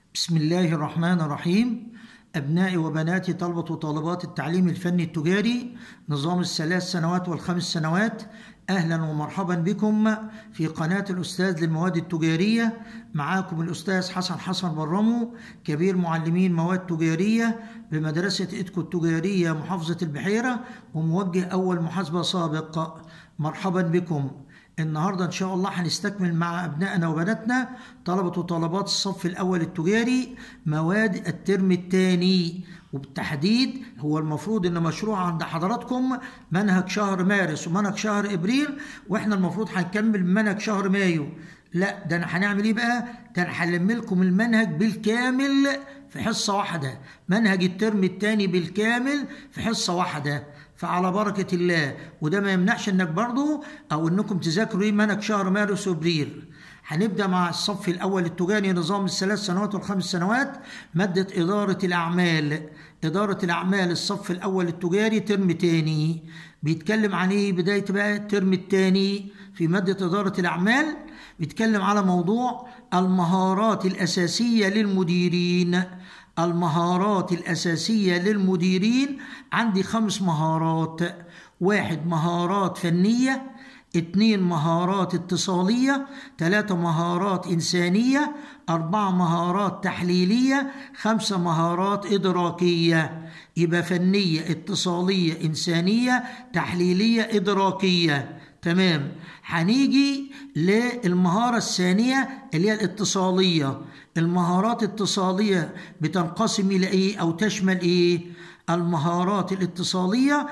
بسم الله الرحمن الرحيم. أبنائي وبناتي طلبة وطالبات التعليم الفني التجاري نظام الثلاث سنوات والخمس سنوات، أهلا ومرحبا بكم في قناة الأستاذ للمواد التجارية. معاكم الأستاذ حسن برمو، كبير معلمين مواد تجارية بمدرسة إدكو التجارية محافظة البحيرة، وموجه أول محاسبة سابق. مرحبا بكم. النهاردة إن شاء الله هنستكمل مع أبنائنا وبناتنا طلبة وطالبات الصف الأول التجاري مواد الترم الثاني، وبالتحديد هو المفروض إن مشروع عند حضراتكم منهج شهر مارس ومنهج شهر إبريل، وإحنا المفروض هنكمل منهج شهر مايو. لا، ده أنا هنعمل إيه بقى؟ ده أنا هلم لكم المنهج بالكامل في حصة واحدة، منهج الترم الثاني بالكامل في حصة واحدة، فعلى بركة الله. وده ما يمنعش انك برضو او انكم تذاكروا منهج شهر مارس وابريل. هنبدأ مع الصف الاول التجاري نظام الثلاث سنوات والخمس سنوات، مادة إدارة الأعمال. إدارة الأعمال الصف الأول التجاري ترم تاني. بيتكلم عن ايه بداية بقى الترم التاني في مادة إدارة الأعمال؟ بيتكلم على موضوع المهارات الأساسية للمديرين. المهارات الأساسية للمديرين عندي 5 مهارات: 1 مهارات فنية، 2 مهارات اتصالية، 3 مهارات إنسانية، 4 مهارات تحليلية، 5 مهارات إدراكية. يبقى فنية، اتصالية، إنسانية، تحليلية، إدراكية. تمام. هنيجي للمهارة الثانية اللي هي الاتصالية. المهارات الاتصالية بتنقسم إلى إيه أو تشمل إيه؟ المهارات الاتصالية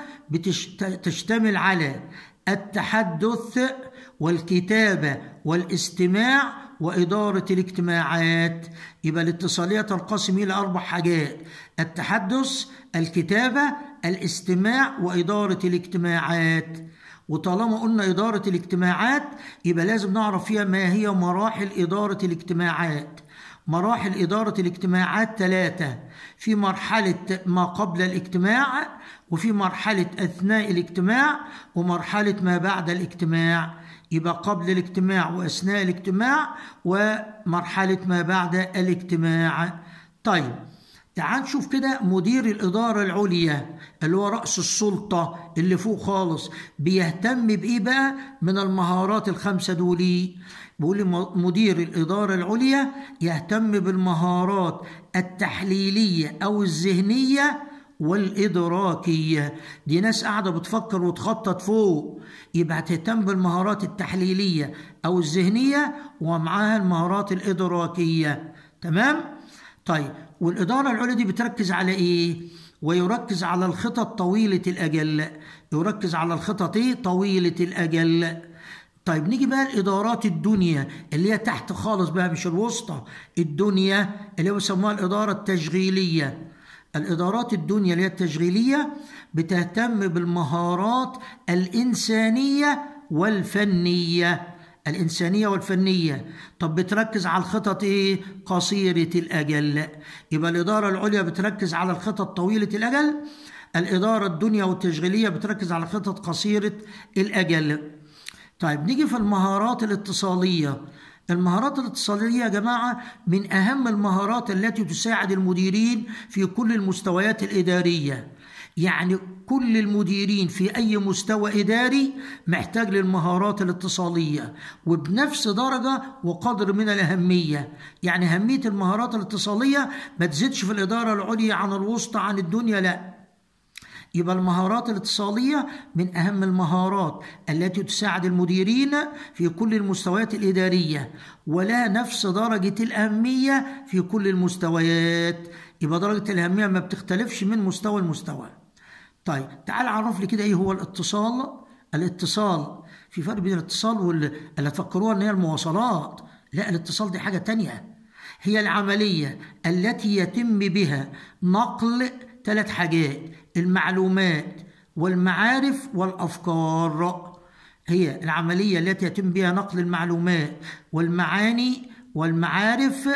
تشتمل على التحدث والكتابة والاستماع وإدارة الاجتماعات. يبقى الاتصالية تنقسم إلى 4 حاجات: التحدث، الكتابة، الاستماع، وإدارة الاجتماعات. وطالما قلنا إدارة الاجتماعات يبقى لازم نعرف فيها ما هي مراحل إدارة الاجتماعات. مراحل إدارة الاجتماعات 3: في مرحلة ما قبل الاجتماع، وفي مرحلة أثناء الاجتماع، ومرحلة ما بعد الاجتماع. يبقى قبل الاجتماع وأثناء الاجتماع ومرحلة ما بعد الاجتماع. طيب تعال نشوف كده مدير الإدارة العليا اللي هو رأس السلطة اللي فوق خالص بيهتم بإيه بقى من المهارات ال5 دول؟ بيقول مدير الإدارة العليا يهتم بالمهارات التحليلية أو الذهنية والإدراكية. دي ناس قاعدة بتفكر وتخطط فوق، يبقى هتهتم بالمهارات التحليلية أو الذهنية ومعاها المهارات الإدراكية. تمام؟ طيب، والإدارة العليا دي بتركز على إيه؟ ويركز على الخطط طويلة الأجل. يركز على الخطط طويلة الأجل. طيب نيجي بقى الإدارات الدنيا اللي هي تحت خالص بقى، مش الوسطى، الدنيا اللي هو بيسموها الإدارة التشغيلية. الإدارات الدنيا اللي هي التشغيلية بتهتم بالمهارات الإنسانية والفنية. الإنسانية والفنية. طب بتركز على الخطط إيه؟ قصيرة الأجل. يبقى الإدارة العليا بتركز على الخطط طويلة الأجل. الإدارة الدنيا والتشغيلية بتركز على خطط قصيرة الأجل. طيب نيجي في المهارات الاتصالية. المهارات الاتصالية يا جماعة من أهم المهارات التي تساعد المديرين في كل المستويات الإدارية. يعني كل المديرين في أي مستوى إداري محتاج للمهارات الاتصالية، وبنفس درجة وقدر من الأهمية. يعني أهمية المهارات الاتصالية ما تزيدش في الإدارة العليا عن الوسطى عن الدنيا، لا. يبقى المهارات الاتصالية من أهم المهارات التي تساعد المديرين في كل المستويات الإدارية، ولا نفس درجة الأهمية في كل المستويات. يبقى درجة الأهمية ما بتختلفش من مستوى لمستوى. طيب تعال عرف لي كده إيه هو الاتصال. الاتصال في فرق بين الاتصال اللي تفكروها إن هي المواصلات. لا، الاتصال دي حاجة تانية. هي العملية التي يتم بها نقل 3 حاجات: المعلومات والمعارف والأفكار. هي العملية التي يتم بها نقل المعلومات والمعاني والمعارف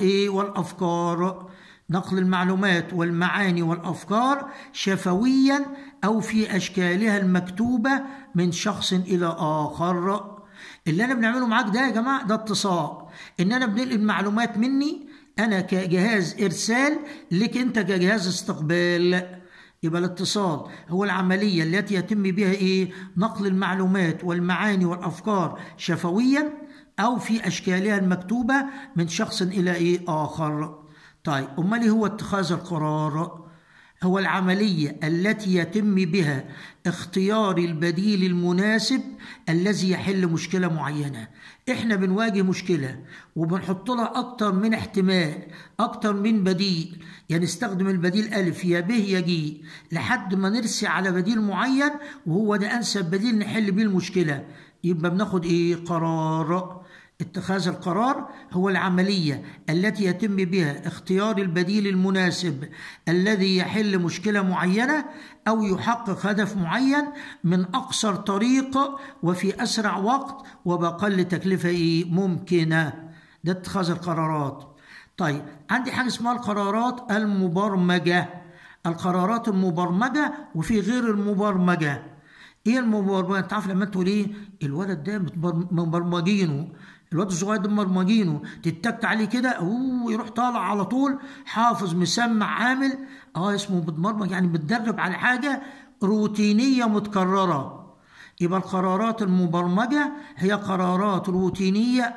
والأفكار. نقل المعلومات والمعاني والأفكار شفويا أو في أشكالها المكتوبة من شخص إلى آخر. اللي أنا بنعمله معاك ده يا جماعة ده اتصال، إن أنا بنقل المعلومات مني أنا كجهاز إرسال لك أنت كجهاز استقبال. يبقى الاتصال هو العملية التي يتم بها إيه؟ نقل المعلومات والمعاني والأفكار شفويا أو في أشكالها المكتوبة من شخص إلى إيه آخر. طيب أمال إيه هو اتخاذ القرار؟ هو العملية التي يتم بها اختيار البديل المناسب الذي يحل مشكلة معينة. احنا بنواجه مشكلة وبنحط لها أكتر من احتمال، أكتر من بديل، يعني نستخدم البديل ألف يا ب يا ج لحد ما نرسي على بديل معين وهو ده أنسب بديل نحل بيه المشكلة. يبقى بناخد إيه؟ قرار. اتخاذ القرار هو العملية التي يتم بها اختيار البديل المناسب الذي يحل مشكلة معينة أو يحقق هدف معين من أقصر طريق وفي أسرع وقت وبأقل تكلفة ممكنة. ده اتخاذ القرارات. طيب عندي حاجة اسمها القرارات المبرمجة. القرارات المبرمجة وفي غير المبرمجة. ايه المبرمجة؟ انت عارف لما تقول ايه الولد ده مبرمجينه، الواد الصغير ده مبرمجينه، تتك عليه كده يروح طالع على طول حافظ مسمع عامل اسمه متبرمج، يعني متدرب على حاجه روتينيه متكرره. يبقى القرارات المبرمجه هي قرارات روتينيه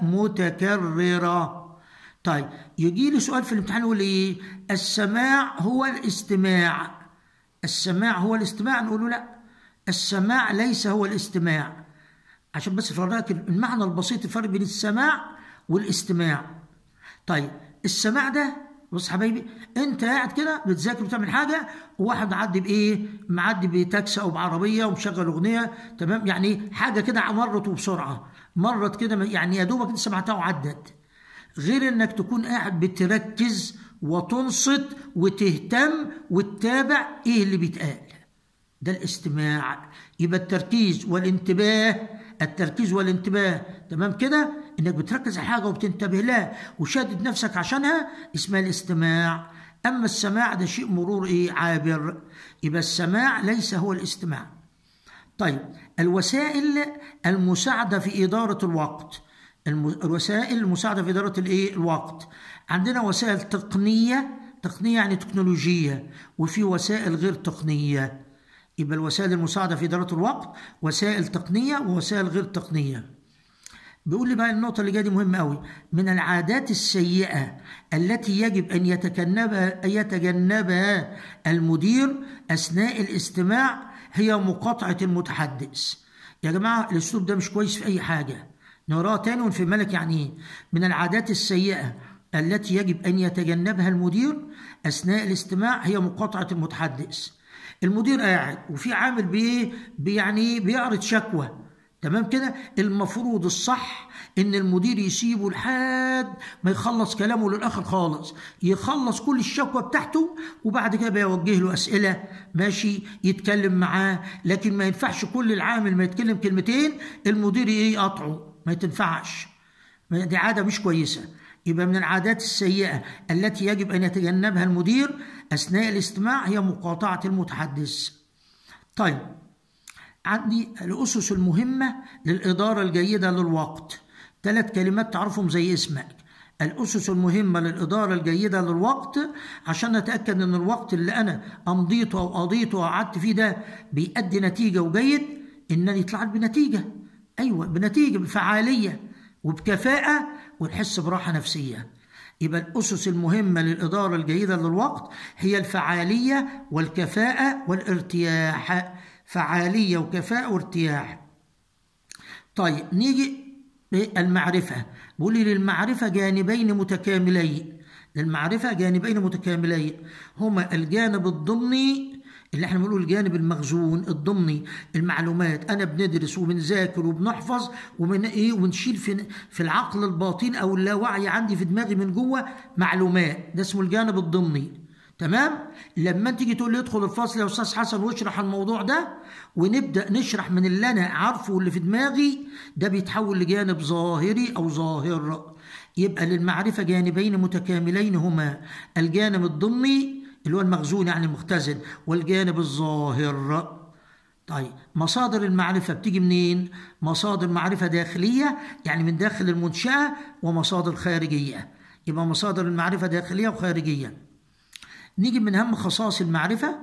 متكرره. طيب يجي لي سؤال في الامتحان يقول لي ايه؟ السماع هو الاستماع. السماع هو الاستماع؟ نقول له لا، السماع ليس هو الاستماع. عشان بس افرقك المعنى البسيط، الفرق بين السماع والاستماع. طيب السماع ده بص حبايبي، انت قاعد كده بتذاكر بتعمل حاجه وواحد معدي بايه؟ معدي بتاكسي او بعربيه ومشغل اغنيه، تمام؟ يعني حاجه كده مرت وبسرعه، مرت كده يعني يا دوبك انت سمعتها وعدت. غير انك تكون قاعد بتركز وتنصت وتهتم وتتابع ايه اللي بيتقال. ده الاستماع. يبقى التركيز والانتباه، التركيز والانتباه، تمام كده؟ انك بتركز على حاجه وبتنتبه لها وشادد نفسك عشانها اسمها الاستماع. اما السماع ده شيء مرور عابر. يبقى السماع ليس هو الاستماع. طيب الوسائل المساعده في اداره الوقت. الوسائل المساعده في اداره الوقت. عندنا وسائل تقنيه يعني تكنولوجيه، وفي وسائل غير تقنيه. يبقى الوسائل المساعدة في إدارة الوقت وسائل تقنية ووسائل غير تقنية. بيقول لي بقى النقطة اللي جاية دي مهمة قوي. من العادات السيئة التي يجب أن يتجنبها المدير أثناء الاستماع هي مقاطعة المتحدث. يا جماعة الأسلوب ده مش كويس في أي حاجة. نقراها تاني ونفهم لك يعني إيه. من العادات السيئة التي يجب أن يتجنبها المدير أثناء الاستماع هي مقاطعة المتحدث. المدير قاعد وفي عامل يعني بيعرض شكوى، تمام كده؟ المفروض الصح ان المدير يسيبه لحد ما يخلص كلامه للاخر خالص، يخلص كل الشكوى بتاعته وبعد كده بيوجه له اسئله، ماشي، يتكلم معاه. لكن ما ينفعش كل العامل ما يتكلم كلمتين المدير يقطعه، ما تنفعش، دي عاده مش كويسه. يبقى من العادات السيئة التي يجب أن يتجنبها المدير أثناء الاستماع هي مقاطعة المتحدث. طيب عندي الأسس المهمة للإدارة الجيدة للوقت. 3 كلمات تعرفهم زي اسمك. الأسس المهمة للإدارة الجيدة للوقت عشان أتأكد أن الوقت اللي أنا أمضيته أو قضيته أو قعدت فيه ده بيؤدي نتيجة وجيد، إنني طلعت بنتيجة. أيوة بنتيجة، بفعالية وبكفاءة ونحس براحة نفسية. يبقى الأسس المهمة للإدارة الجيدة للوقت هي الفعالية والكفاءة والارتياح. فعالية وكفاءة وارتياح. طيب نيجي للمعرفة. بقول لي للمعرفة جانبين متكاملين. للمعرفة جانبين متكاملين هما الجانب الضمني اللي احنا بنقول الجانب المخزون الضمني، المعلومات انا بندرس وبنذاكر وبنحفظ ونشيل في العقل الباطن او اللاوعي عندي في دماغي من جوه معلومات، ده اسمه الجانب الضمني، تمام؟ لما تيجي تقول لي ادخل الفصل يا استاذ حسن واشرح الموضوع ده ونبدا نشرح من اللي انا عارفه واللي في دماغي، ده بيتحول لجانب ظاهري او ظاهر. يبقى للمعرفه جانبين متكاملين هما الجانب الضمني اللي هو المخزون يعني المختزن، والجانب الظاهر. طيب مصادر المعرفة بتيجي منين؟ مصادر معرفة داخلية يعني من داخل المنشأة، ومصادر خارجية يبقى مصادر المعرفة داخلية وخارجية. نيجي من أهم خصائص المعرفة،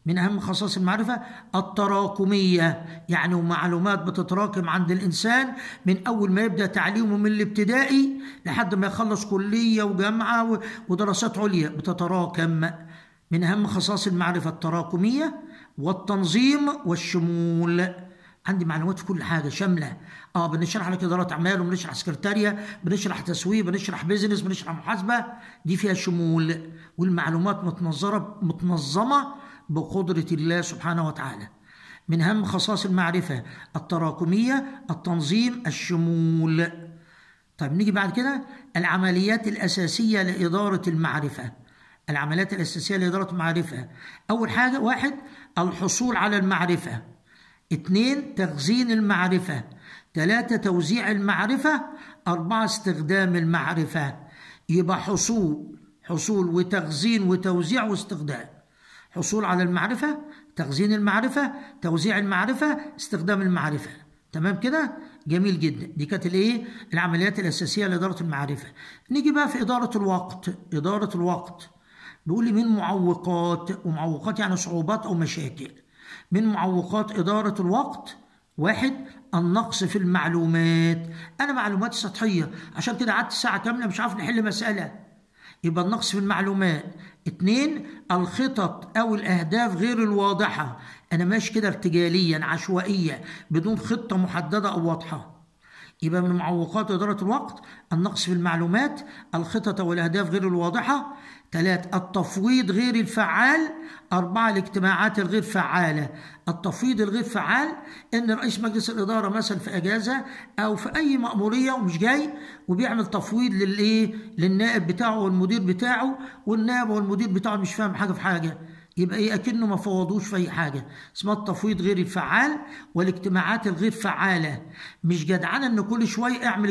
التراكمية، يعني معلومات بتتراكم عند الإنسان من أول ما يبدأ تعليمه من الابتدائي لحد ما يخلص كلية وجامعة ودراسات عليا، بتتراكم. من أهم خصائص المعرفة التراكمية والتنظيم والشمول. عندي معلومات في كل حاجة شاملة. بنشرح لك إدارة أعمال، وبنشرح سكرتارية، بنشرح تسويق، بنشرح بيزنس، بنشرح محاسبة. دي فيها شمول، والمعلومات متنظمة بقدرة الله سبحانه وتعالى. من أهم خصائص المعرفة التراكمية، التنظيم، الشمول. طيب نيجي بعد كده العمليات الأساسية لإدارة المعرفة. العمليات الأساسية لإدارة المعرفة: أول حاجة، 1 الحصول على المعرفة، 2 تخزين المعرفة، 3 توزيع المعرفة، 4 استخدام المعرفة. يبقى حصول وتخزين وتوزيع واستخدام. حصول على المعرفة، تخزين المعرفة، توزيع المعرفة، استخدام المعرفة. تمام كده؟ جميل جدا. دي كانت العمليات الأساسية لإدارة المعرفة. نيجي بقى في إدارة الوقت. بيقول لي من معوقات، ومعوقات يعني صعوبات أو مشاكل. من معوقات إدارة الوقت: 1 النقص في المعلومات. أنا معلوماتي سطحية، عشان كده قعدت ساعة كاملة مش عارف نحل مسألة، يبقى النقص في المعلومات. 2 الخطط أو الأهداف غير الواضحة، أنا ماشي كده ارتجاليا عشوائية بدون خطة محددة أو واضحة. يبقى من معوقات إدارة الوقت النقص في المعلومات، الخطط والأهداف غير الواضحة. 3 التفويض غير الفعال. 4 الاجتماعات الغير فعالة. التفويض الغير فعال إن رئيس مجلس الإدارة مثلا في أجازة أو في أي مأمورية ومش جاي، وبيعمل تفويض للنائب بتاعه والمدير بتاعه، والنائب والمدير بتاعه مش فاهم حاجة في حاجة، يبقى أكنه ما فوضوش في أي حاجة. اسمها التفويض غير الفعال. والاجتماعات الغير فعالة، مش جدعانة إن كل شوية اعمل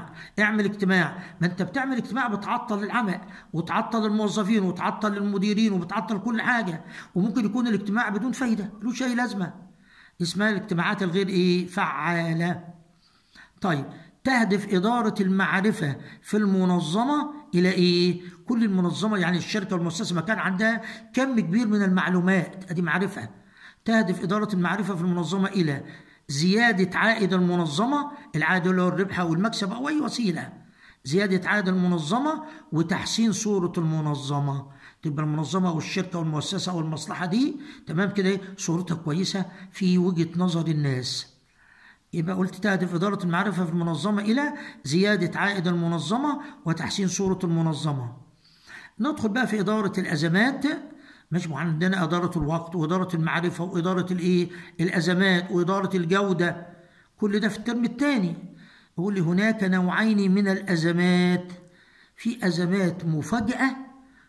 اجتماع. ما أنت بتعمل اجتماع بتعطل العمل وتعطل الموظفين وتعطل المديرين وبتعطل كل حاجة، وممكن يكون الاجتماع بدون فايدة ملوش أي لازمة. اسمها الاجتماعات الغير فعالة. طيب، تهدف إدارة المعرفة في المنظمة إلى كل المنظمة يعني الشركة والمؤسسة ما كان عندها كم كبير من المعلومات، أدي معرفة. تهدف إدارة المعرفة في المنظمة إلى زيادة عائد المنظمة، العائد اللي هو الربح أو المكسب أو أي وسيلة، زيادة عائد المنظمة وتحسين صورة المنظمة. تبقى المنظمة أو الشركة أو المؤسسة أو المصلحة دي تمام كده صورتها كويسة في وجهة نظر الناس. يبقى قلت تهدف إدارة المعرفة في المنظمة إلى زيادة عائد المنظمة وتحسين صورة المنظمة. ندخل بقى في إدارة الأزمات. مش عندنا إدارة الوقت وإدارة المعرفة وإدارة الأزمات وإدارة الجودة، كل ده في الترم الثاني. يقول لي هناك نوعين من الأزمات، في أزمات مفاجئة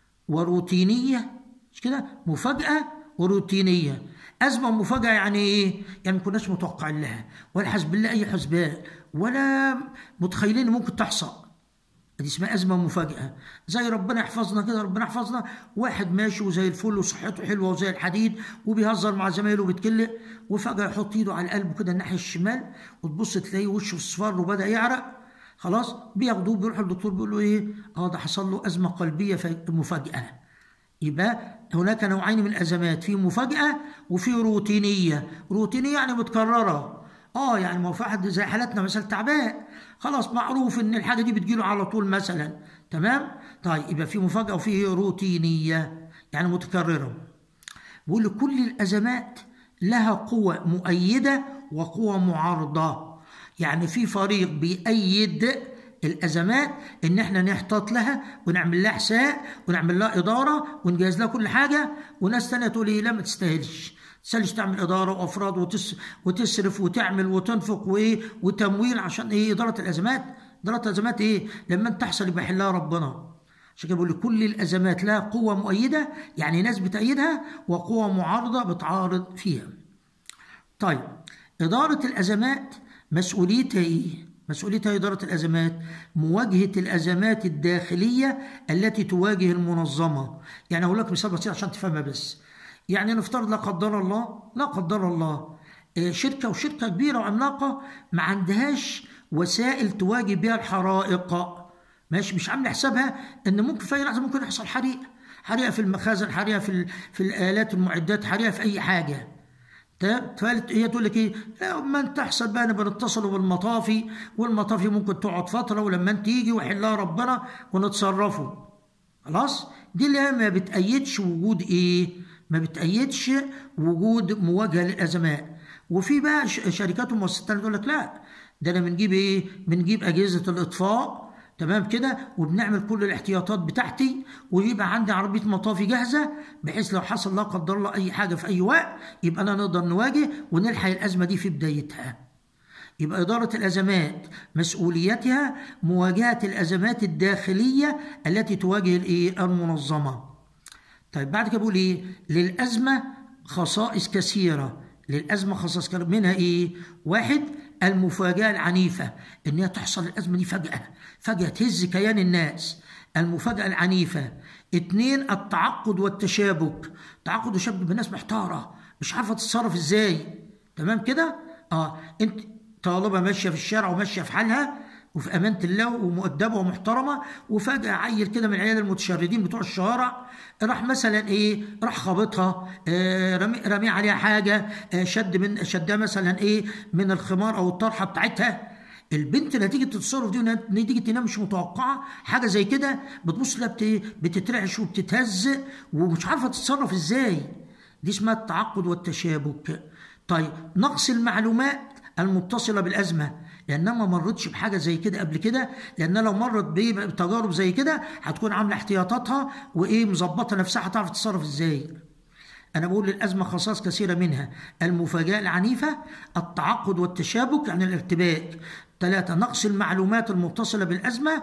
وروتينية، مش كده؟ مفاجئة وروتينية. أزمة مفاجأة يعني إيه؟ يعني ما كناش متوقعين لها ولا حسب الله أي حسبان ولا متخيلين ممكن تحصل، دي اسمها أزمة مفاجئة. زي ربنا يحفظنا كده، ربنا يحفظنا واحد ماشي وزي الفل وصحته حلوة وزي الحديد وبيهزر مع زمايله وبيتكلم، وفجأة يحط إيده على قلبه كده الناحية الشمال وتبص تلاقيه وشه اصفر وبدأ يعرق، خلاص بياخدوه بيروحوا للدكتور بيقول له إيه؟ ده حصل له أزمة قلبية مفاجئة. يبقى هناك نوعين من الأزمات، في مفاجأة وفي روتينية. روتينية يعني متكررة، يعني ما في واحد زي حالتنا مثلا تعبان خلاص معروف ان الحاجة دي بتجيله على طول مثلا، تمام؟ طيب يبقى في مفاجأة وفي روتينية يعني متكررة. بقول لك كل الأزمات لها قوة مؤيدة وقوة معارضة، يعني في فريق بيأيد الأزمات إن إحنا نحتاط لها ونعمل لها حساب ونعمل لها إدارة ونجهز لها كل حاجة، وناس تانية تقول إيه لا ما تستاهلش تعمل إدارة وأفراد وتصرف وتعمل وتنفق وتمويل عشان إدارة الأزمات. إدارة الأزمات لما أنت تحصل يبقى يحلها ربنا. عشان كده بقول لك كل الأزمات لها قوة مؤيدة يعني ناس بتأيدها وقوة معارضة بتعارض فيها. طيب إدارة الأزمات مسؤوليتها مسؤوليتها إدارة الأزمات مواجهة الأزمات الداخلية التي تواجه المنظمة. يعني أقول لك مثال بسيط عشان تفهمها بس. يعني نفترض لا قدر الله شركة كبيرة وعملاقة ما عندهاش وسائل تواجه بها الحرائق، ماشي، مش عامله حسابها ان ممكن في اي لحظه ممكن يحصل حريق، حريقه في المخازن، حريقه في الالات المعدات، حريقه في اي حاجه. هي تقول لك ايه؟ لما تحصل بقى نبقى نتصلوا بالمطافي، والمطافي ممكن تقعد فتره ولما انت تيجي ويحلها ربنا ونتصرفوا. خلاص، دي اللي هي ما بتأيدش وجود ايه؟ ما بتأيدش وجود مواجهه للازمات. وفي بقى شركات ومؤسسات تقول لك لا، ده انا بنجيب ايه؟ بنجيب اجهزه الاطفاء، تمام كده، وبنعمل كل الاحتياطات بتاعتي، ويبقى عندي عربيه مطافي جاهزه بحيث لو حصل لا قدر الله اي حاجه في اي وقت يبقى انا نقدر نواجه ونلحق الازمه دي في بدايتها. يبقى اداره الازمات مسؤوليتها مواجهه الازمات الداخليه التي تواجه الايه؟ المنظمه. طيب بعد كده بقول ايه؟ للازمه خصائص كثيره. للازمه خصائص كثيره، منها ايه؟ واحد، المفاجاه العنيفه، ان هي تحصل الازمه دي فجاه تهز كيان الناس، المفاجاه العنيفه. اتنين، التعقد والتشابك. تعقد وتشابك بالناس محتاره مش عارفه تتصرف ازاي، تمام كده. انت طالبه ماشيه في الشارع وماشيه في حالها وفي امانه الله ومؤدبه ومحترمه، وفجاه عيل كده من العيال المتشردين بتوع الشوارع راح مثلا ايه؟ راح خابطها، رمي عليها حاجه، شدها مثلا ايه؟ من الخمار او الطرحه بتاعتها. البنت نتيجه التصرف دي ونتيجه انها مش متوقعه حاجه زي كده، بتبص لها بتترعش وبتتهز ومش عارفه تتصرف ازاي. دي اسمها التعقد والتشابك. طيب، نقص المعلومات المتصله بالازمه، لانها ما مرتش بحاجه زي كده قبل كده، لانها لو مرت بتجارب زي كده هتكون عامله احتياطاتها وايه؟ مظبطه نفسها، هتعرف تتصرف ازاي. أنا بقول للأزمة خصائص كثيرة، منها المفاجأة العنيفة، التعقد والتشابك يعني الارتباك. 3، نقص المعلومات المتصلة بالأزمة.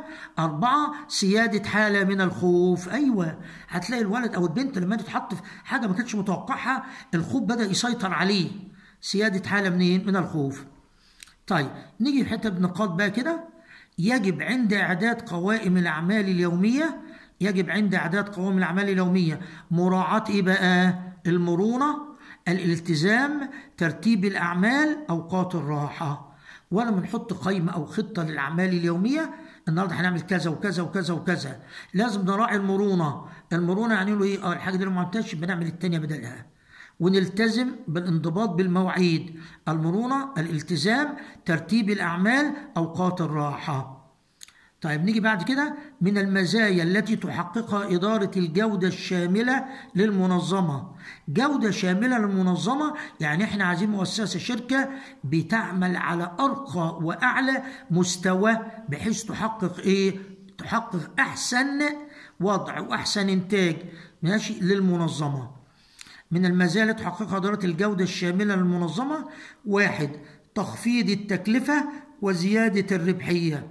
4، سيادة حالة من الخوف. أيوة، هتلاقي الولد أو البنت لما تتحط في حاجة ما كانتش متوقعها الخوف بدأ يسيطر عليه، سيادة حالة من الخوف. طيب نيجي في حتة نقاط بقى كده. يجب عند إعداد قوائم الأعمال اليومية، يجب عند إعداد قوائم الأعمال اليومية مراعاة إيه بقى؟ المرونة، الالتزام، ترتيب الأعمال، أوقات الراحة. ولا بنحط قائمة أو خطة للأعمال اليومية النهارده هنعمل كذا وكذا وكذا وكذا، لازم نراعي المرونة. المرونة يعني له إيه؟ الحاجة دي لو ما عملتهاش بنعمل التانية بدلها، ونلتزم بالانضباط بالمواعيد. المرونة، الالتزام، ترتيب الأعمال، أوقات الراحة. طيب نيجي بعد كده، من المزايا التي تحققها إدارة الجودة الشاملة للمنظمة. جودة شاملة للمنظمة يعني احنا عايزين مؤسسة شركة بتعمل على أرقى وأعلى مستوى بحيث تحقق إيه؟ تحقق أحسن وضع وأحسن إنتاج ماشي للمنظمة. من المزايا التي تحققها إدارة الجودة الشاملة للمنظمة: 1، تخفيض التكلفة وزيادة الربحية،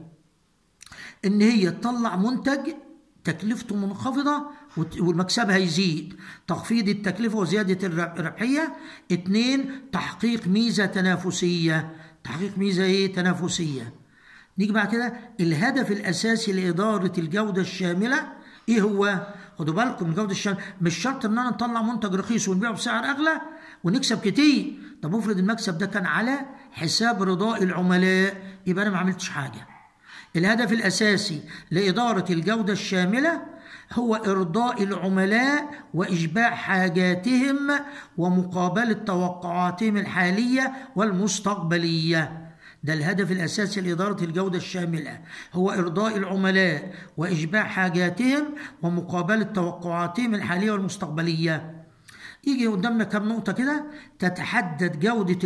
ان هي تطلع منتج تكلفته منخفضه والمكسب هيزيد، تخفيض التكلفه وزياده الربحيه. 2، تحقيق ميزه تنافسيه. تحقيق ميزه ايه؟ تنافسيه. نيجي بعد كده، الهدف الاساسي لاداره الجوده الشامله ايه هو؟ خدوا بالكم، الجوده الشامله مش شرط ان انا نطلع منتج رخيص ونبيعه بسعر اغلى ونكسب كتير. طب افرض المكسب ده كان على حساب رضاء العملاء، يبقى انا ما عملتش حاجه. الهدف الأساسي لإدارة الجودة الشاملة هو إرضاء العملاء وإشباع حاجاتهم ومقابلة توقعاتهم الحالية والمستقبلية. ده الهدف الأساسي لإدارة الجودة الشاملة، هو إرضاء العملاء وإشباع حاجاتهم ومقابلة توقعاتهم الحالية والمستقبلية. يجي قدامنا كم نقطة كده. تتحدد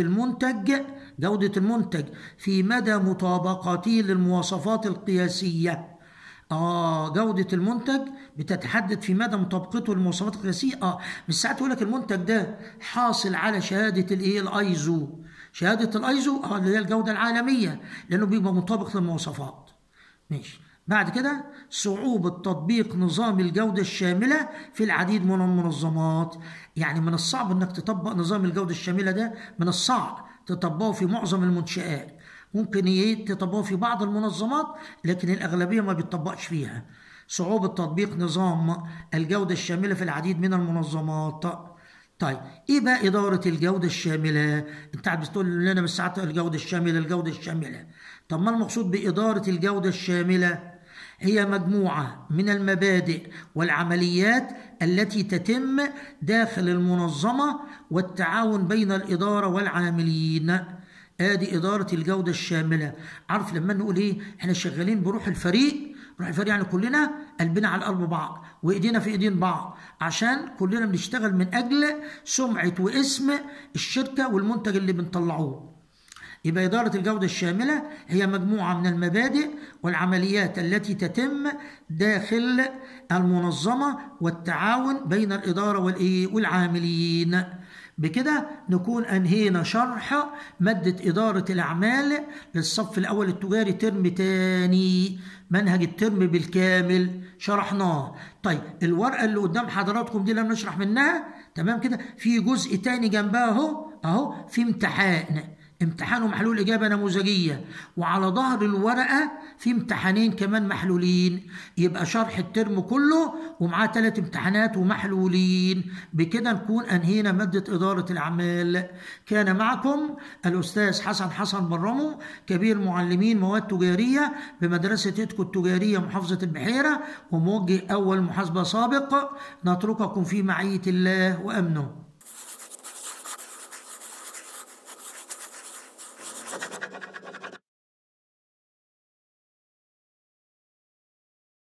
جودة المنتج في مدى مطابقته للمواصفات القياسية. جودة المنتج بتتحدد في مدى مطابقته للمواصفات القياسية. مش ساعات يقول لك المنتج ده حاصل على شهادة الايه؟ الايزو. شهادة الايزو اللي هي الجودة العالمية، لأنه بيبقى مطابق للمواصفات. ماشي. بعد كده، صعوبة تطبيق نظام الجودة الشاملة في العديد من المنظمات. يعني من الصعب انك تطبق نظام الجودة الشاملة ده، من الصعب تطبقه في معظم المنشآت. ممكن تطبقه في بعض المنظمات لكن الأغلبية ما بيتطبقش فيها. صعوبة تطبيق نظام الجودة الشاملة في العديد من المنظمات. طيب ايه بقى إدارة الجودة الشاملة؟ انت عم بتقول لنا بالساعات الجودة الشاملة. طب ما المقصود بإدارة الجودة الشاملة؟ هي مجموعة من المبادئ والعمليات التي تتم داخل المنظمة والتعاون بين الإدارة والعاملين. ادي إدارة الجودة الشاملة. عارف لما نقول ايه؟ احنا شغالين بروح الفريق. روح الفريق يعني كلنا قلبنا على قلب بعض وايدينا في ايدين بعض، عشان كلنا بنشتغل من اجل سمعة واسم الشركة والمنتج اللي بنطلعوه. يبقى إدارة الجودة الشاملة هي مجموعة من المبادئ والعمليات التي تتم داخل المنظمة والتعاون بين الإدارة والعاملين. بكده نكون أنهينا شرح مادة إدارة الأعمال للصف الأول التجاري ترم تاني، منهج الترم بالكامل شرحناه. طيب الورقة اللي قدام حضراتكم دي لما نشرح منها تمام كده، في جزء تاني جنبها اهو في امتحان ومحلول إجابة نموذجية، وعلى ظهر الورقة في امتحانين كمان محلولين. يبقى شرح الترم كله ومعاه 3 امتحانات ومحلولين. بكده نكون أنهينا مادة إدارة الأعمال. كان معكم الأستاذ حسن برمو، كبير معلمين مواد تجارية بمدرسة إيدكو التجارية محافظة البحيرة، وموجه أول محاسبة سابق. نترككم في معية الله وأمنه.